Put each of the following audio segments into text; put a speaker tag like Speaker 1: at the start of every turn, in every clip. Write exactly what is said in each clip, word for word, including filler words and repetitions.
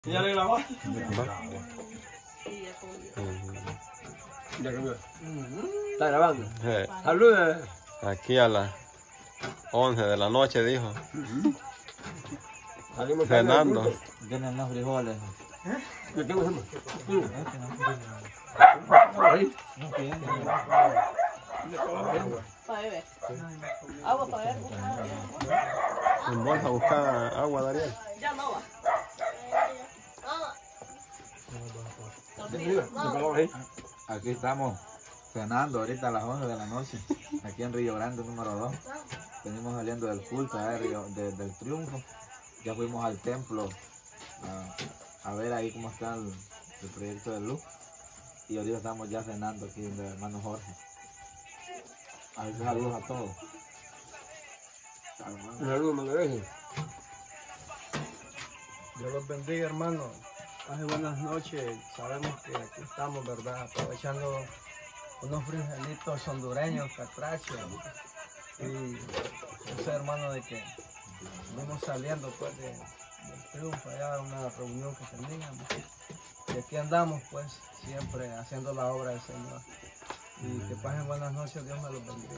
Speaker 1: ¿Ya le grabó?
Speaker 2: Sí, ya comió.
Speaker 1: Ya comió. ¿Está grabando?
Speaker 3: Sí.
Speaker 1: Saluda.
Speaker 3: Aquí a las once de la noche, dijo.
Speaker 1: Salimos
Speaker 3: Fernando.
Speaker 4: Tienen los frijoles.
Speaker 1: Yo tengo eso. Ahí.
Speaker 4: No tienen.
Speaker 2: Para beber. Agua para beber.
Speaker 3: En bolsa a buscar agua, Dariel.
Speaker 2: Ya no va.
Speaker 4: Aquí estamos cenando ahorita a las once de la noche, aquí en Río Grande número dos. Venimos saliendo del culto de Río, de, del Triunfo. Ya fuimos al templo a, a ver ahí cómo está el, el proyecto de luz. Y ahorita estamos ya cenando aquí del hermano Jorge. Ahí saludos a todos.
Speaker 1: Saludos, Manuel.
Speaker 5: Dios los bendiga, hermano. Hace buenas noches. Sabemos que aquí estamos, ¿verdad? Aprovechando unos frijolitos hondureños, catracho. Y yo sé, hermano, de que vamos saliendo pues de, del Triunfo, allá a una reunión que teníamos. Y aquí andamos, pues, siempre haciendo la obra del Señor. Y que pasen buenas noches, Dios me los bendiga.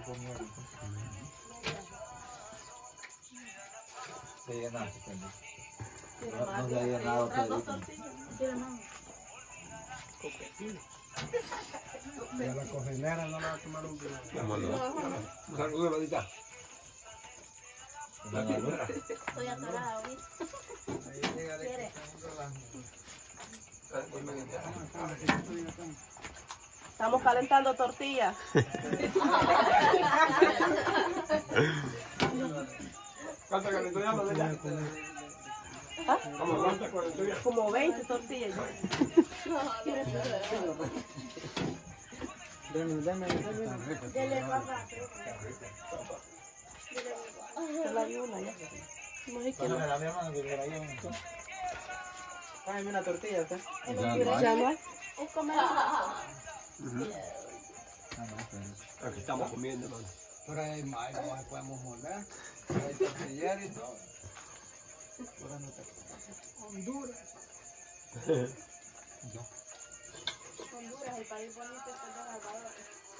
Speaker 4: Se llenaste, Felipe. No, no se ha llenado, Pedrito.
Speaker 5: Y a la cocinera no le va a tomar un vino.
Speaker 3: ¿Cómo no?
Speaker 1: Saludos, Madita.
Speaker 4: Doña Luz.
Speaker 2: Estoy atorada ahorita.
Speaker 5: Ahí llega de que
Speaker 2: Estamos calentando tortillas.
Speaker 1: ¿Cuánta calentura no ya?
Speaker 2: ¿Ah?
Speaker 1: ¿Cómo cuánta calentura?
Speaker 2: Como veinte tortillas. Dele papá. Se la di una ya. No sé qué no.
Speaker 4: La mi hermano que por ahí un montón.
Speaker 5: Págame una tortilla, ¿está?
Speaker 2: Ya no hay. Es comer.
Speaker 1: Aquí estamos comiendo, hermano.
Speaker 5: Por ahí más, no se podemos moler. Hay tortillera y todo. Por ahí no te... Honduras.
Speaker 2: Honduras, el país bonito es El Salvador.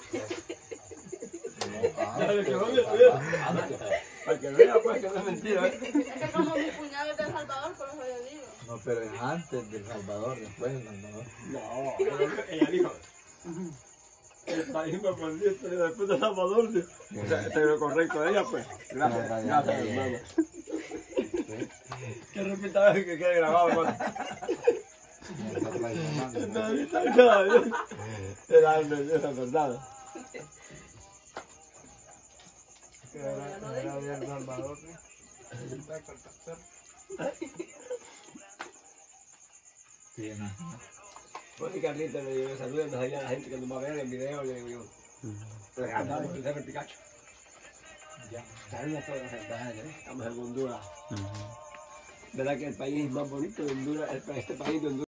Speaker 1: Dale, que vaya, para que vea, pues, que no es mentira. ¿Eh?
Speaker 2: Es que como mi cuñado es de El Salvador, por eso yo digo.
Speaker 4: No, pero es antes del Salvador, después del Salvador.
Speaker 1: No, ella dijo. El país me perdió, pero después de Salvador. O sea, este es lo correcto de ella, pues. Gracias, gracias, hermano. Que repita vez que quede grabado, hermano. No, no está nada bien. Era esa verdad.
Speaker 5: Era, era de El Salvador, ¿no?
Speaker 4: Sí, no.
Speaker 1: Pues Carlita le digo, saludos allá a la gente que nos va a ver el video, le digo yo. Regalado de empezar el Pikachu. Ya, saludos a toda la gente, ¿eh? Estamos en Honduras. ¿Verdad que el país más bonito de Honduras, este país de Honduras?